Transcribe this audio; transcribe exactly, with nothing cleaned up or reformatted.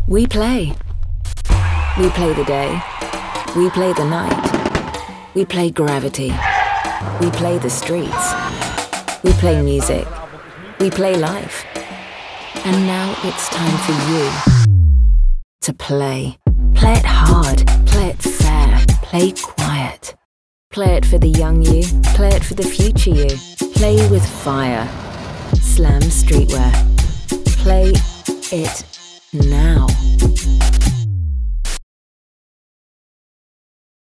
We play. We play the day. We play the night. We play gravity. We play the streets. We play music. We play life. And now it's time for you to play. Play it hard. Play it fair. Play quiet. Play it for the young you. Play it for the future you. Play with fire. Slam Streetwear. Play it now.